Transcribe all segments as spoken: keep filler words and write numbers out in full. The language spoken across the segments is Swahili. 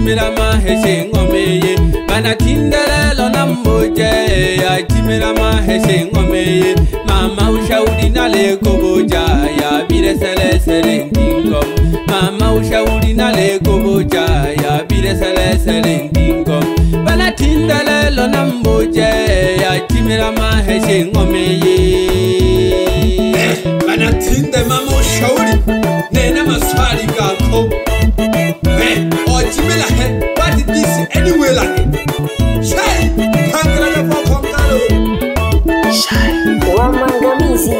timira mahese ngomeye bana tindalelo na mmoje ya timira mahese ngomeye mama ushauri nale koboja ya bire sele sele ndingo mama ushauri nale koboja ya bire sele sele ndingo bana tindalelo na mmoje ya timira mahese ngomeye bana tinde mama ushauri nena maswali gako eh ojimela he what is this anyway like shai kankara na fokongalo shai wa mangamizi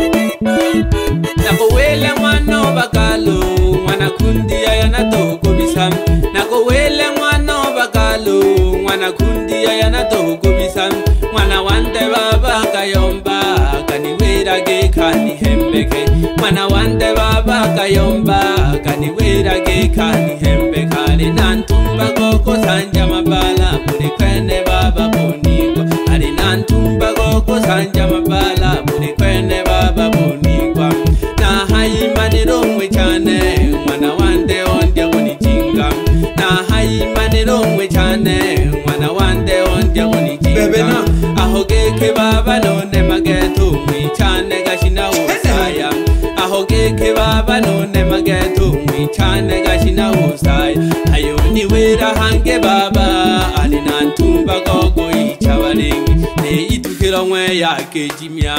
nako wele mwana bakalo mwana kundi ya na toko bisam nako wele mwana bakalo mwana kundi ya na toko bisam mwana wande baba kayomba kaniwera ge kani hembeke mwana wande baba kayomba kaniwera ge kani hembeke ali nantumba goko sanja mabala muri kwene baba boniko ali nantumba goko sanja mabala muri kwene baba boniko na haimaniro mwe chane mwana wande ondya kunichinga na haimaniro mwe chane mwana wande ondya kunichinga ahogeke baba none mageto mwe chane gashina usaya ahogeke baba none mageto mwe chane gashina usaya ayo ni wera hange baba ali nantumba gogo ichabalengi ne itukira mwe yake jimya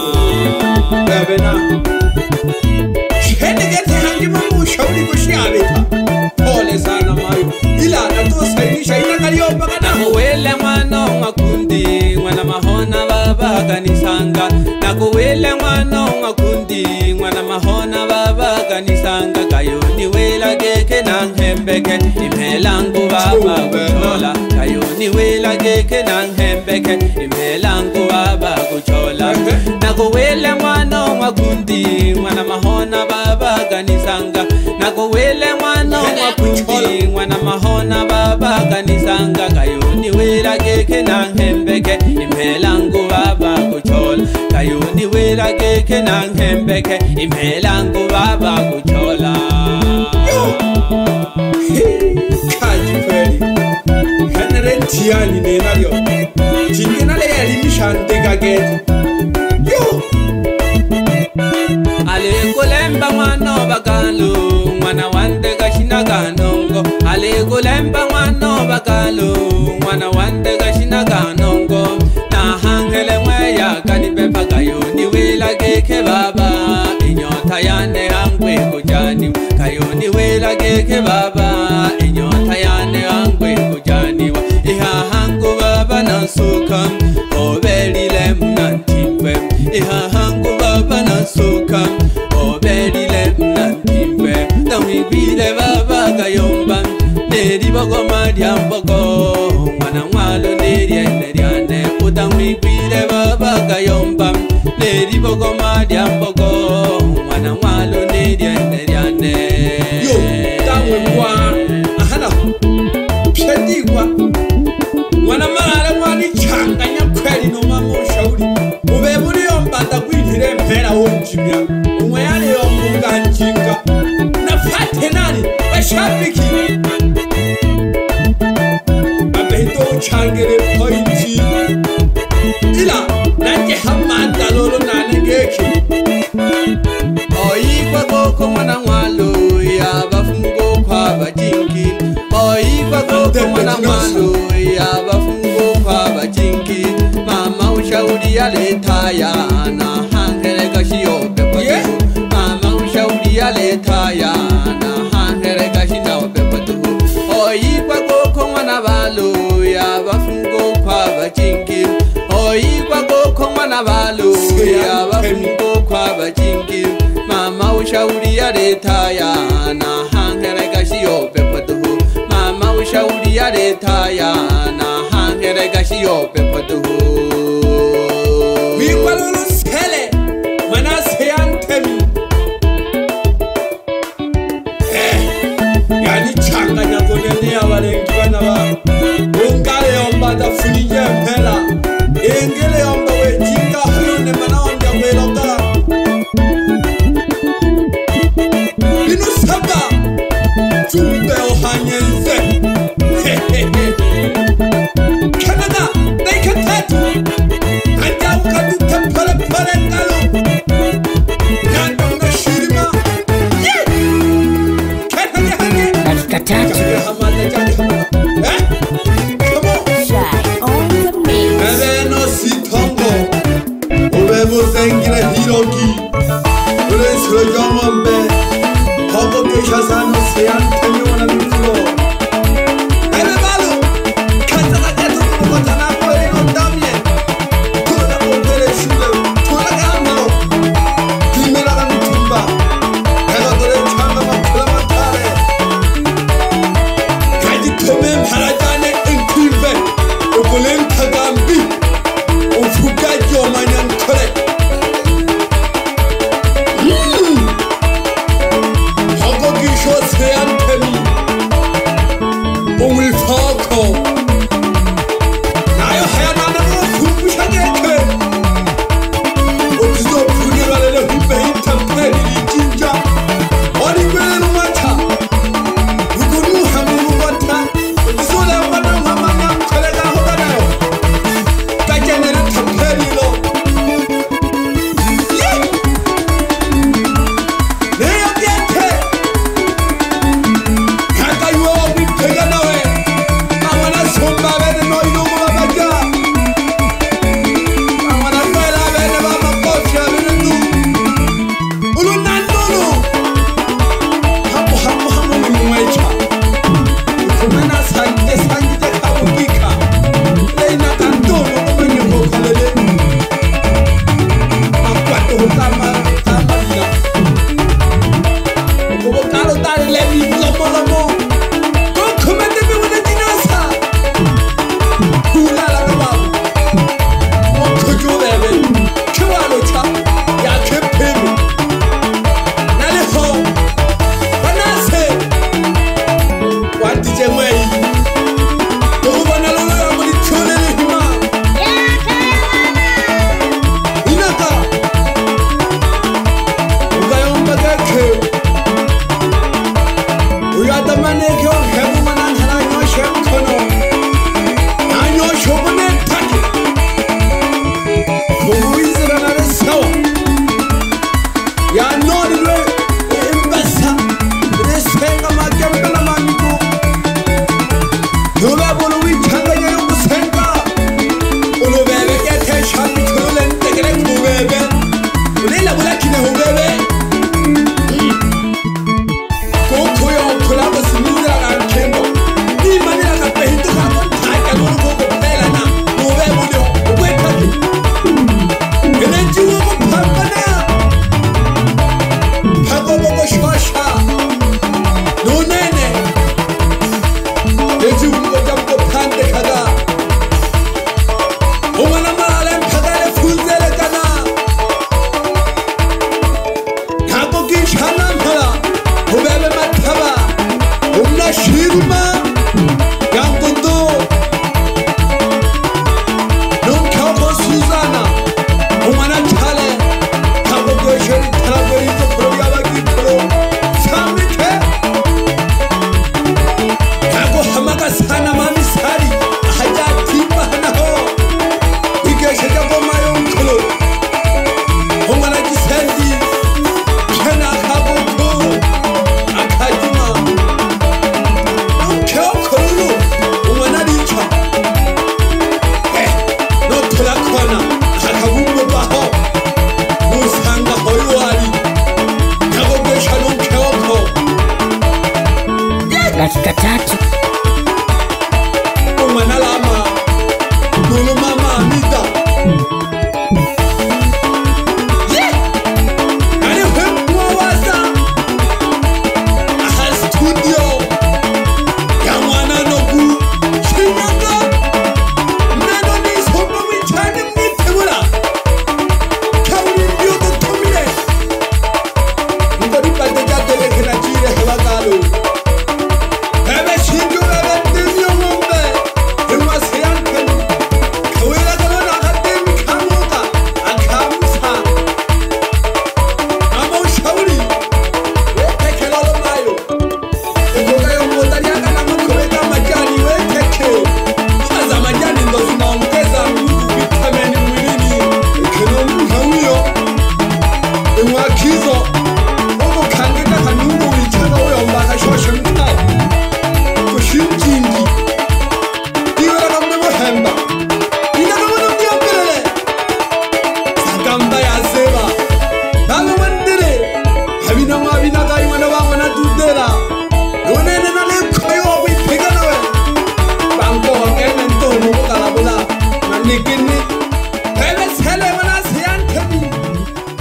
bebena hende gete hange mamu shauri kushiabeta pole sana mayo ila natosainisha ina kaliomba kana wele mwana makundi mwana mahona baba kanisanga nako wele mwana makundi mwana mahona baba kanisanga kayo ni wela geke na hembeke imelangu baba kuchola kayo ni wela geke na hembeke imelangu baba kuchola nako wele mwana makundi mwana mahona baba kanisanga nako wele mwana makundi mwana mahona baba kanisanga kayo ni wela geke na hembeke imelangu baba kuchola kayo ni wela geke na hembeke imelangu baba kuchola kaji kweli henrentiani nenayo jingenale yalimishanteka gete yo ale kolemba mwana bakalo mwana wande gashina ganongo ale kolemba mwana bakalo mwana wande gashina ganongo na hangele mweya kanipepa kayo ni wela geke baba inyota yane angwe kujani kayo ni wela geke baba inyota yane angwe kujani iha hangu baba nasuka obelile mnantimwe iha hangu baba nasuka obelile mnantimwe namibile baba kayomba neri bogo mariambogo mwana mwalo neri eneriane utamibile baba kayomba neri bogo mariambogo mwana mwalo neri eneriane yo tamwe kwa ahana pshedikwa mwana marale mwani changanya kweli no mama ushauri ube muri yombanda kwintire mpera wonjimya umwe yale yombunga njinga nafate nani bashabiki abendo changere pointi ila nanje hamanda lolo nane geki oyiba goko mwana mwalo ya bafungo kwa bajingi oyiba goko mwana mwalo ya bafungo kwa bajingi mama ushauri ya letaya na hangere gashiyo pepo mama ushauri ya letaya na hangere gashina pepo oyiba goko mwana balo ya bafungo kwa bajingi oyiba goko mwana balo ya bafungo kwa bajingi mama ushauri ya letaya na hangere gashiyo pepo mama ushauri ya letaya na hangere gashiyo pepo wikwalulu sele manase yantemi eh yani changanya konene abalengi bana ba ungale yombada funije mpela engele yomba wejinga huyone mana wanja weloka inu saba tumbe ohanyenze Kaji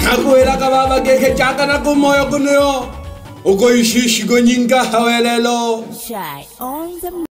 Nakuela ka baba ke ke chaka na kumoyo kuno. Uko ishishi go nyinga hawelelo. Shy on the